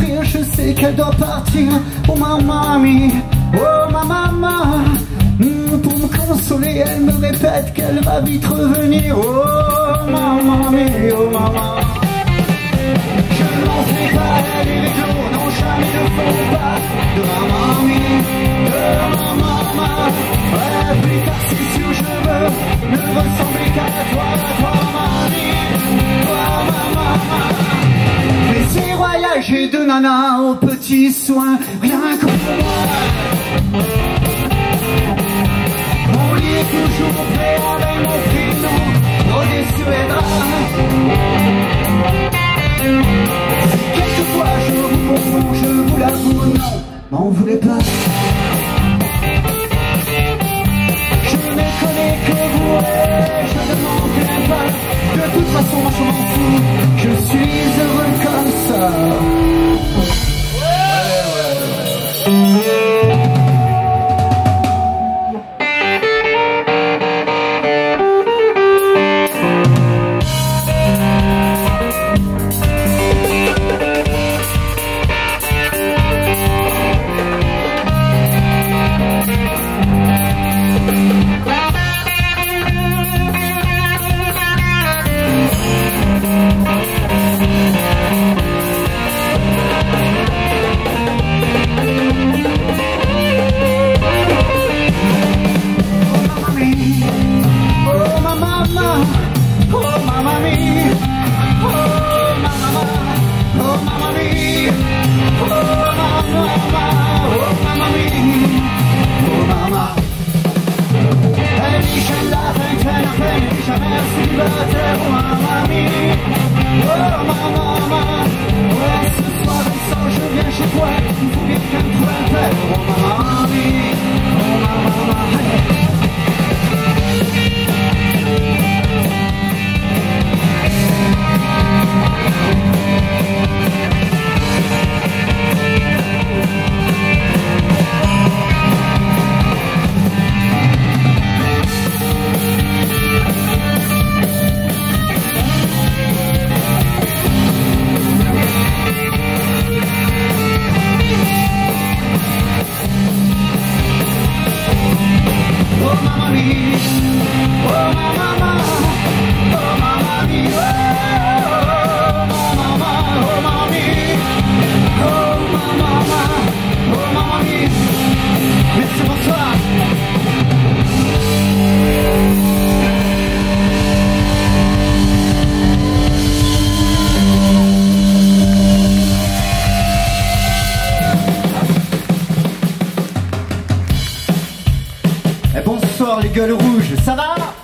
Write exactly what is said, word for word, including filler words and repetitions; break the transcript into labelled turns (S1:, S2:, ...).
S1: souffrir, je sais qu'elle doit partir. Oh ma mamie, oh ma maman. Pour me consoler, elle me répète qu'elle va vite revenir. Oh ma mamie, oh maman. Je ne m'en fais pas, elle et les jours n'ont jamais ne font pas de ma mamie, de ma maman. Ouais, plus tard c'est sûr je veux ne ressembler qu'à toi, toi mamie, toi ma maman. Mais c'est royal, j'ai deux nanas aux petits soins, rien que pour moi. Mon lit est toujours prêt avec mon prénom, rodé sur les draps. Si quelquefois je vous confonds, je vous l'avoue, non, m'en voulez pas. Je ne connais que vous et je ne m'en plains pas. De toute façon, moi je m'en fous, je suis heureux comme ça. Ouais, ouais, ouais. Bonsoir les gueules rouges, ça va?